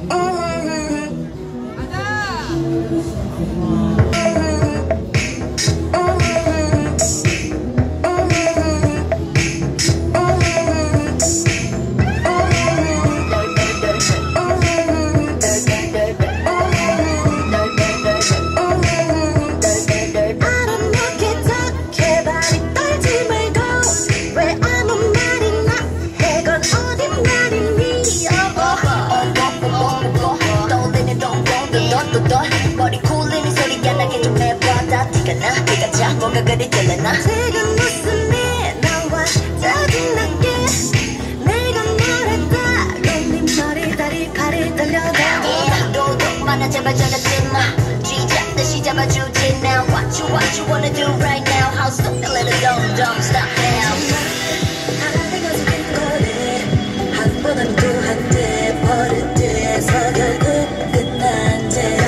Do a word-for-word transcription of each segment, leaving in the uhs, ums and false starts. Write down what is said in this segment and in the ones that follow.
머리 굴리는 소리가 나게 좀 해봐다 티가 나 네가 자 뭔가 그리 들려나 지금 웃음이 나와 짜증나게 내가 뭐랬다 롤린 머리 다리 팔이 떨려가 너도 많아 제발 전화지마 쥐잡듯이 잡아주지 now What you what you wanna do right now How stupid little dumb dumb stop now 하나가 지킨 거래 한 번 아니고 한때 버릇돼서 결국 끝난 데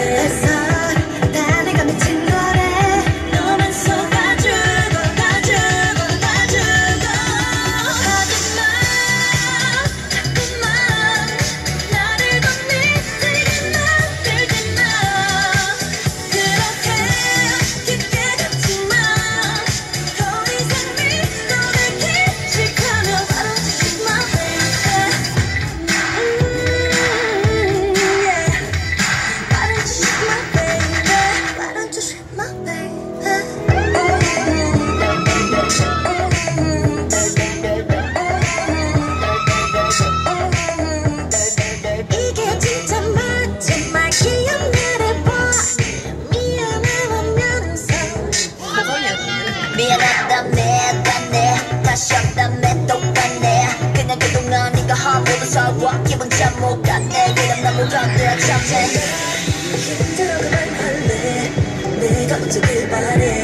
미안하다네 다네 다시 없다네 똑같네 그냥 그동안 네가 함으로서 기분 참 못 갔네 그럼 난 못 갔네 참네 힘들어 그만할래 내가 어쩌길 바래